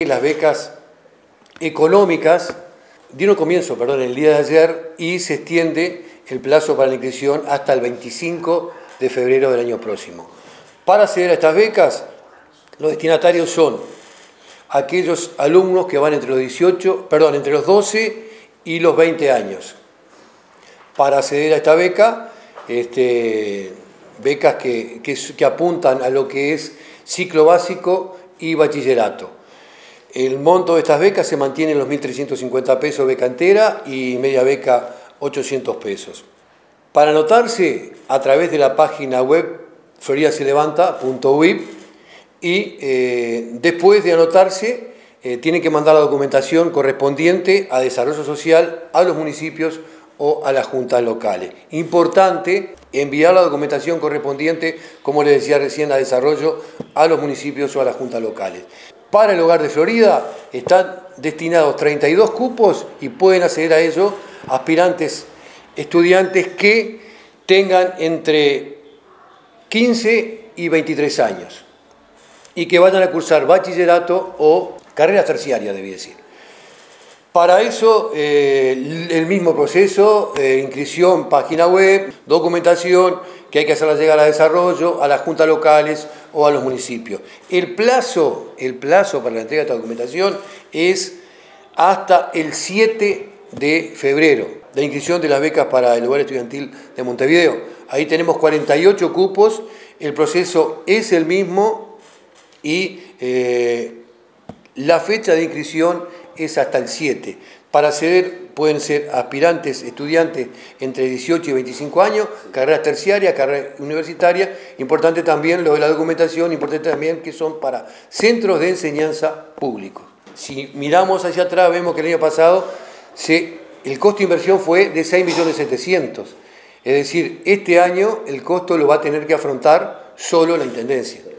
Las becas económicas dieron comienzo, el día de ayer y se extiende el plazo para la inscripción hasta el 25 de febrero del año próximo. Para acceder a estas becas, los destinatarios son aquellos alumnos que van entre los 12 y los 20 años. Para acceder a esta beca, becas que apuntan a lo que es ciclo básico y bachillerato. El monto de estas becas se mantiene en los 1.350 pesos beca entera y media beca 800 pesos. Para anotarse a través de la página web floridaselevanta.uip y después de anotarse tienen que mandar la documentación correspondiente a Desarrollo Social, a los municipios o a las juntas locales. Importante enviar la documentación correspondiente, como les decía recién, a Desarrollo, a los municipios o a las juntas locales. Para el Hogar de Florida están destinados 32 cupos y pueden acceder a ello aspirantes, estudiantes que tengan entre 15 y 23 años y que vayan a cursar bachillerato o carreras terciarias, debí decir. Para eso, el mismo proceso, inscripción, página web, documentación, que hay que hacerla llegar a Desarrollo, a las juntas locales o a los municipios. El plazo para la entrega de esta documentación es hasta el 7 de febrero. La inscripción de las becas para el Hogar Estudiantil de Montevideo. Ahí tenemos 48 cupos, el proceso es el mismo y la fecha de inscripción es hasta el 7. Para acceder pueden ser aspirantes, estudiantes entre 18 y 25 años, carreras terciarias, carreras universitarias. Importante también lo de la documentación, importante también que son para centros de enseñanza públicos. Si miramos hacia atrás vemos que el año pasado el costo de inversión fue de 6.700.000. Es decir, este año el costo lo va a tener que afrontar solo la Intendencia.